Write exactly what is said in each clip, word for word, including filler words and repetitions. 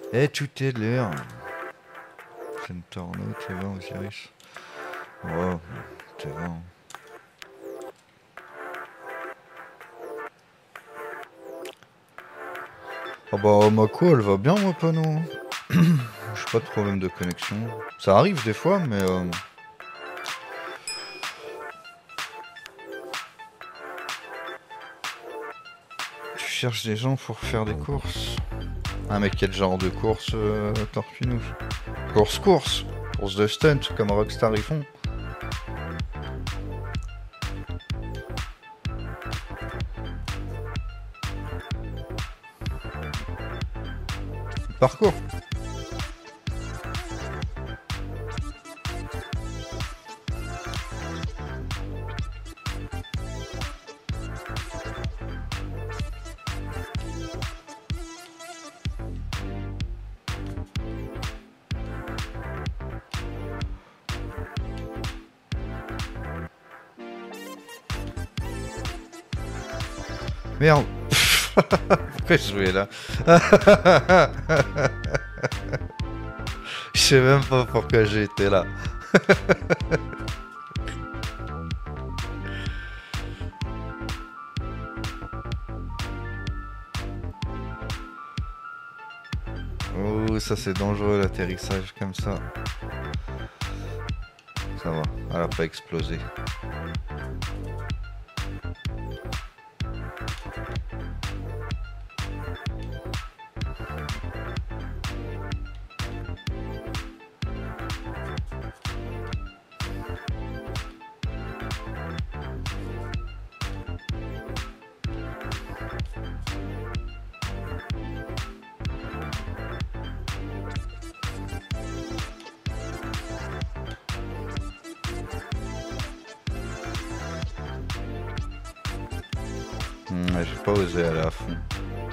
Et tout est l'air. Centorno, t'es bon, Osiris. Oh, t'es bon. Oh bah, Mako, elle va bien, moi, pas non. J'ai pas de problème de connexion. Ça arrive des fois, mais... Euh... Tu cherches des gens pour faire des courses. Ah, mais quel genre de course, euh, Torpinouche? Course-course. Course de stunt, comme Rockstar ils font. Parcours. Merde. Pourquoi je jouais là? Je sais même pas pourquoi j'ai été là. Oh, ça c'est dangereux l'atterrissage comme ça. Ça va, elle a pas explosé. Mmh, j'ai pas osé aller à fond.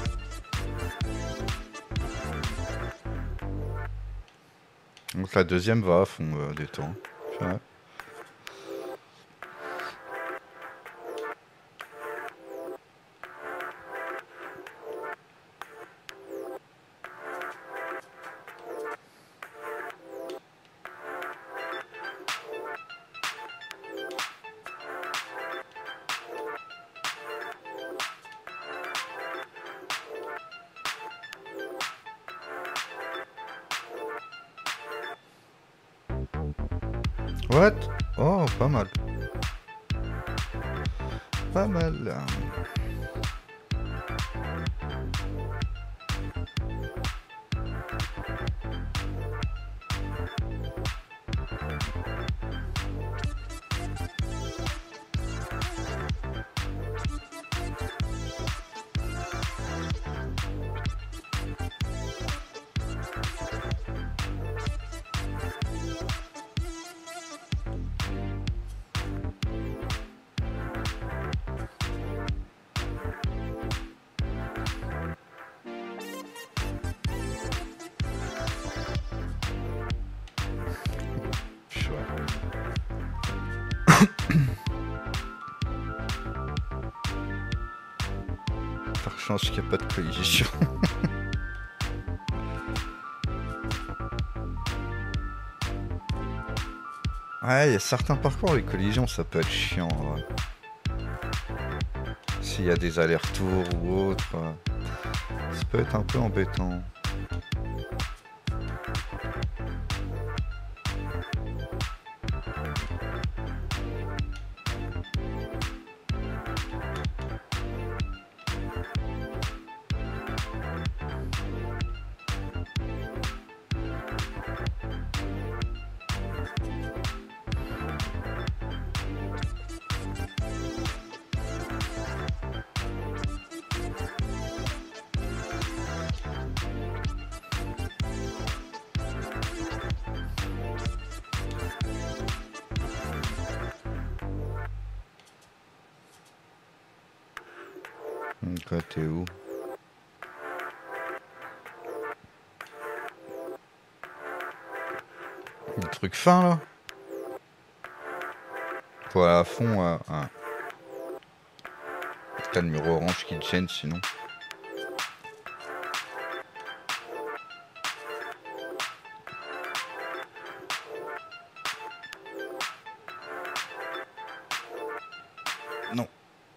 Donc la deuxième va à fond euh, des temps. Ouais. What? Oh, pas mal. Pas mal. Par chance qu'il n'y a pas de collision. Ouais, il y a certains parcours, les collisions, ça peut être chiant. Ouais. S'il y a des allers-retours ou autre, ça peut être un peu embêtant. Quoi, t'es où? Le truc fin là? Faut aller à fond. Euh, ah. T'as le mur orange qui te gêne sinon. Non.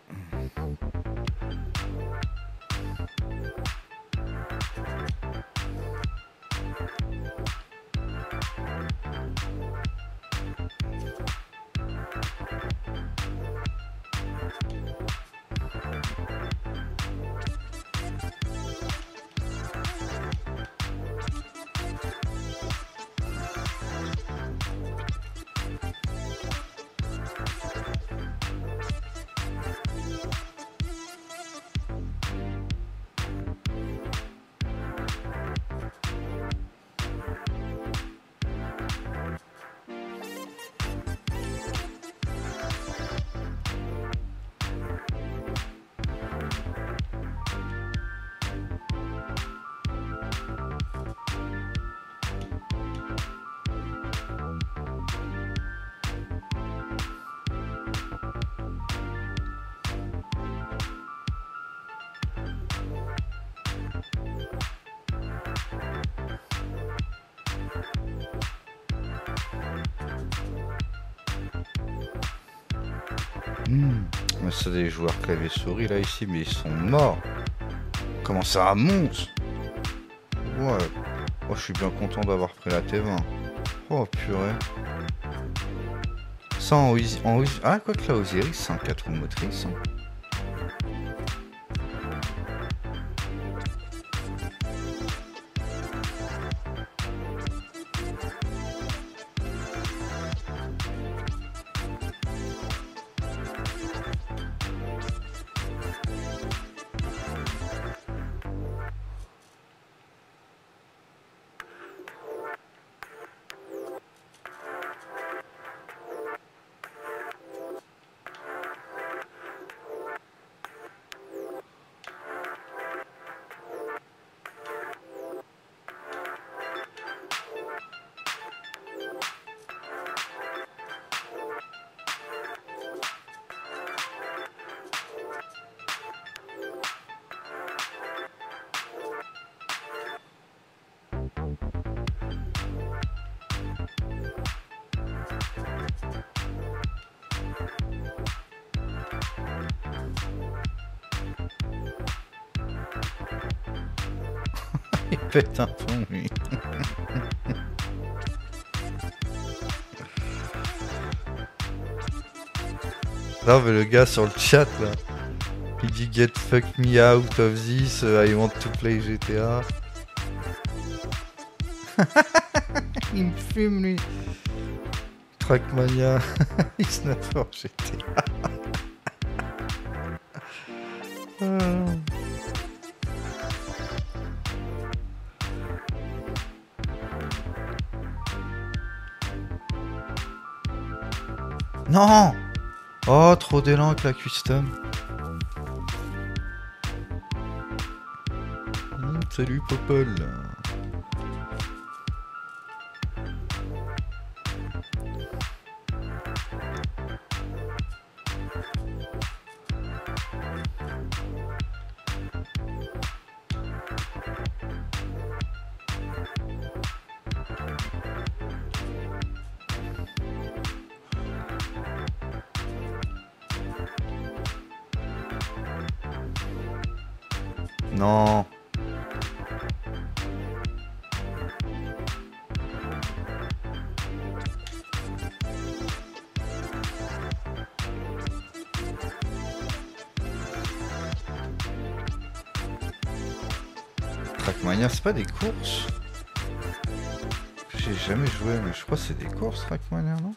Mmh. Mais c'est des joueurs clavier souris là ici, mais ils sont morts. Comment ça monte? Ouais. Oh, je suis bien content d'avoir pris la T vingt. Oh purée. Ça en Osiris. En Osiris... Ah, quoi que la Osiris, c'est un quatre roues motrices. Hein. Il pète un plomb, lui. Non, mais le gars sur le chat, là, il dit get fuck me out of this, uh, I want to play G T A. Il me fume, lui. Trackmania, X neuf for G T A. Ah. Non! Oh, trop d'élan avec la custom. Mmh, salut Popol. Non. Trackmania, c'est pas des courses? J'ai jamais joué, mais je crois que c'est des courses, Trackmania, non?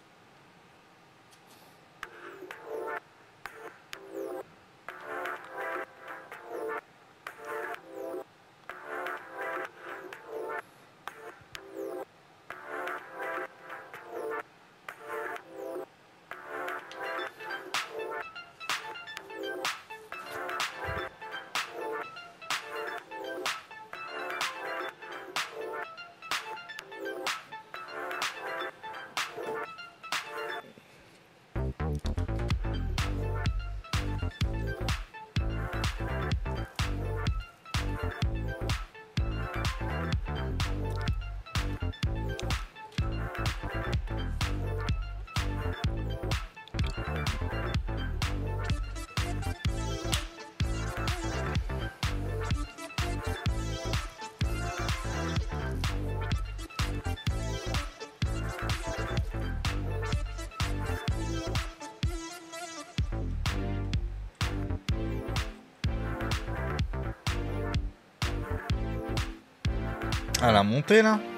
À la montée là.